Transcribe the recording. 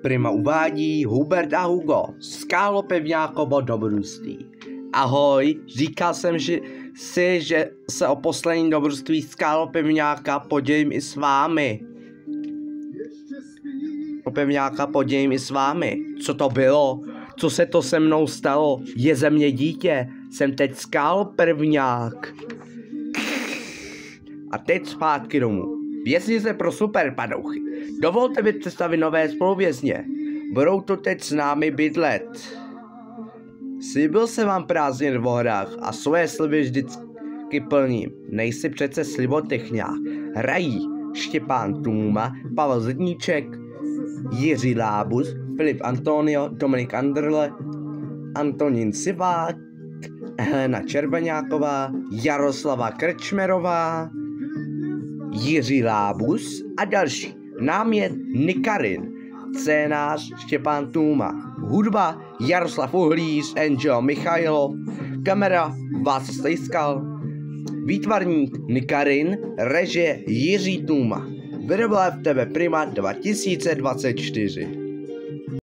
Prima uvádí Hubert a Hugo, skálopevňákovo dobrodružství. Ahoj, říkal jsem že se o poslední dobrodružství skálopevňáka podělím i s vámi. Co to bylo? Co se to se mnou stalo? Je ze mě dítě. Jsem teď skálopevňák. A teď zpátky domů. Věznice pro superpadouchy. Dovolte mi představit nové spoluvězně. Budou tu teď s námi bydlet. Slíbil jsem vám prázdniny v horách a svoje sliby vždycky plním. Nejsi přece slibotechňák. Hrají Štěpán Tůma, Pavel Zedníček, Jiří Lábus, Filip Antonio, Dominik Anderle, Antonín Sivák, Helena Červeňáková, Jaroslava Krčmerová, Jiří Lábus a další. Námět Nikarin, scénář Štěpán Tůma, hudba Jaroslav Uhlíř, Angel Michailov, kamera Václav Stejskal, výtvarník Nikarin, režie Jiří Tůma. Vyrobil v TV Prima 2024.